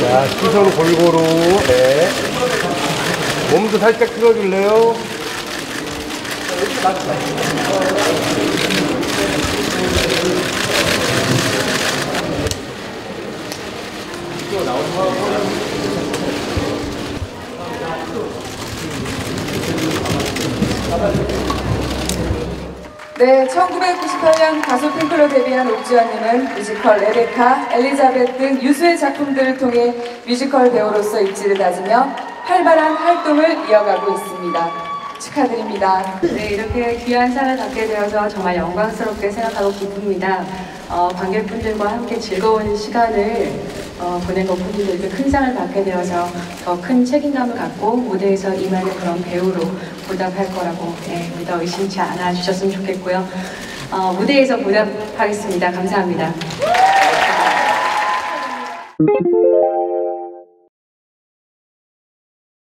자, 시선 골고루. 네. 몸도 살짝 틀어줄래요? 네, 1998년 가수 핑클로 데뷔한 옥주현님은 뮤지컬 레베카, 엘리자벳 등 유수의 작품들을 통해 뮤지컬 배우로서 입지를 다지며 활발한 활동을 이어가고 있습니다. 축하드립니다. 네, 이렇게 귀한 상을 받게 되어서 정말 영광스럽게 생각하고 기쁩니다. 관객분들과 함께 즐거운 시간을 보낸 것뿐이고 이렇게 큰 상을 받게 되어서 더 큰 책임감을 갖고 무대에서 임하는 그런 배우로 보답할 거라고 믿어 의심치 않아 주셨으면 좋겠고요. 무대에서 보답하겠습니다. 감사합니다.